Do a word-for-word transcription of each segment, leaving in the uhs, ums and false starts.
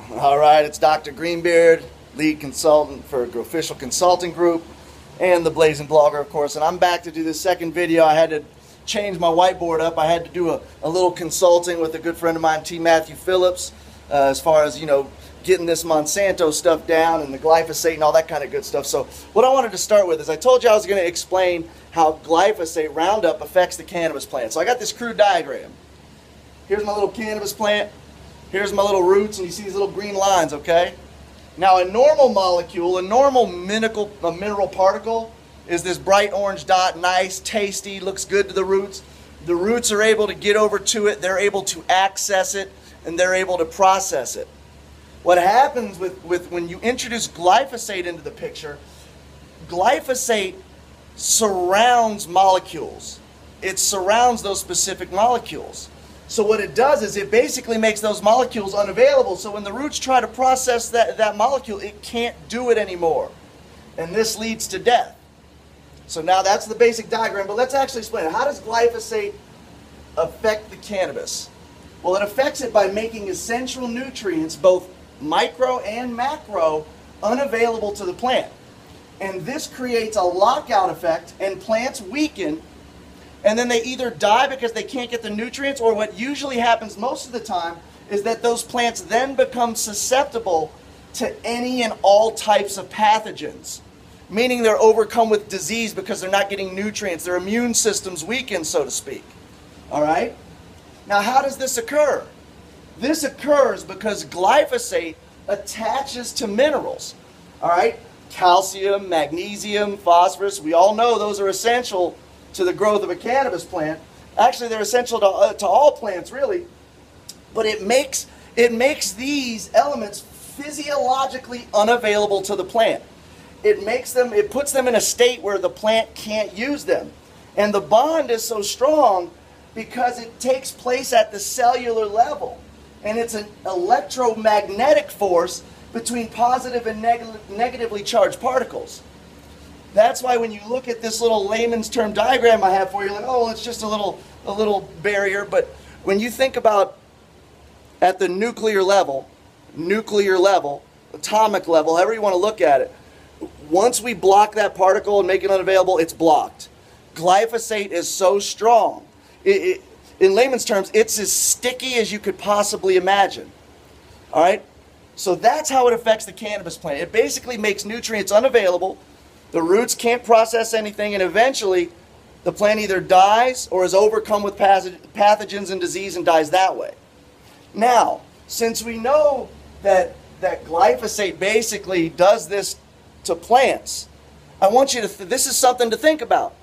All right, it's Doctor Greenbeard, lead consultant for Official Consulting Group and the Blazing Blogger, of course. And I'm back to do this second video. I had to change my whiteboard up. I had to do a, a little consulting with a good friend of mine, T. Matthew Phillips, uh, as far as, you know, getting this Monsanto stuff down and the glyphosate and all that kind of good stuff. So what I wanted to start with is I told you I was going to explain how glyphosate Roundup affects the cannabis plant. So I got this crude diagram. Here's my little cannabis plant. Here's my little roots, and you see these little green lines, okay? Now a normal molecule, a normal mineral, a mineral particle is this bright orange dot, nice, tasty, looks good to the roots. The roots are able to get over to it, they're able to access it, and they're able to process it. What happens with, with when you introduce glyphosate into the picture, glyphosate surrounds molecules. It surrounds those specific molecules. So what it does is it basically makes those molecules unavailable. So when the roots try to process that, that molecule, it can't do it anymore. And this leads to death. So now that's the basic diagram, but let's actually explain it. How does glyphosate affect the cannabis? Well, it affects it by making essential nutrients, both micro and macro, unavailable to the plant. And this creates a lockout effect, and plants weaken, and then they either die because they can't get the nutrients, or what usually happens most of the time is that those plants then become susceptible to any and all types of pathogens, meaning they're overcome with disease because they're not getting nutrients. Their immune system's weakened, so to speak. All right? Now, how does this occur? This occurs because glyphosate attaches to minerals. All right? Calcium, magnesium, phosphorus, we all know those are essential to the growth of a cannabis plant. Actually, they're essential to, uh, to all plants, really. But it makes, it makes these elements physiologically unavailable to the plant. It makes them, it puts them in a state where the plant can't use them. And the bond is so strong because it takes place at the cellular level. And it's an electromagnetic force between positive and neg negatively charged particles. That's why when you look at this little layman's term diagram I have for you, you're like, oh, it's just a little, a little barrier. But when you think about at the nuclear level, nuclear level, atomic level, however you want to look at it, once we block that particle and make it unavailable, it's blocked. Glyphosate is so strong. It, it, in layman's terms, it's as sticky as you could possibly imagine. All right? So that's how it affects the cannabis plant. It basically makes nutrients unavailable. The roots can't process anything, and eventually the plant either dies or is overcome with pathogens and disease and dies that way. Now, since we know that, that glyphosate basically does this to plants, I want you to, th this is something to think about.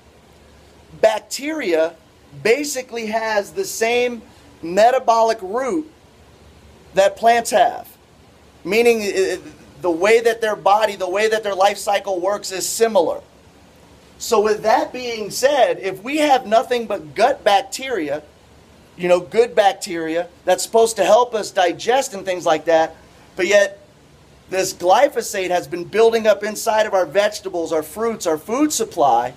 Bacteria basically has the same metabolic route that plants have, meaning it, the way that their body, the way that their life cycle works is similar. So with that being said, if we have nothing but gut bacteria, you know, good bacteria, that's supposed to help us digest and things like that, but yet this glyphosate has been building up inside of our vegetables, our fruits, our food supply,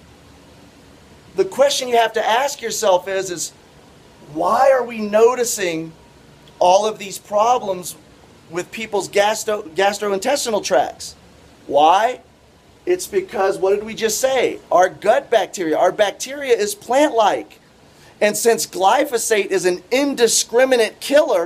the question you have to ask yourself is, is why are we noticing all of these problems with people's gastro, gastrointestinal tracts? Why? It's because, what did we just say? Our gut bacteria, our bacteria is plant-like. And since glyphosate is an indiscriminate killer,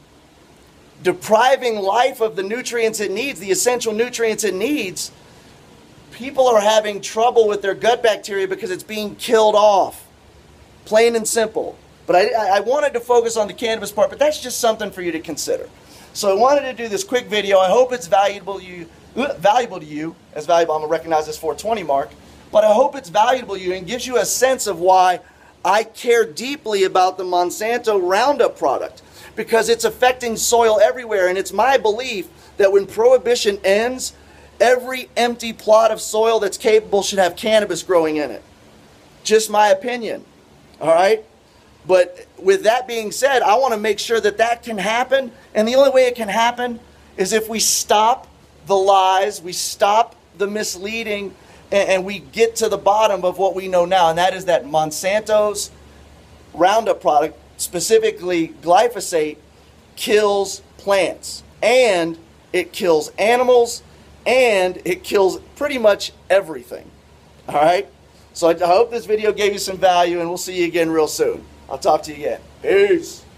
depriving life of the nutrients it needs, the essential nutrients it needs, people are having trouble with their gut bacteria because it's being killed off. Plain and simple. But I, I wanted to focus on the cannabis part, but that's just something for you to consider. So I wanted to do this quick video. I hope it's valuable to you, valuable to you, as valuable, I'm going to recognize this four twenty mark, but I hope it's valuable to you and gives you a sense of why I care deeply about the Monsanto Roundup product, because it's affecting soil everywhere, and it's my belief that when prohibition ends, every empty plot of soil that's capable should have cannabis growing in it. Just my opinion, all right? But with that being said, I want to make sure that that can happen, and the only way it can happen is if we stop the lies, we stop the misleading, and, and we get to the bottom of what we know now, and that is that Monsanto's Roundup product, specifically glyphosate, kills plants. and it kills animals, and it kills pretty much everything. All right? So I hope this video gave you some value, and we'll see you again real soon. I'll talk to you again. Peace.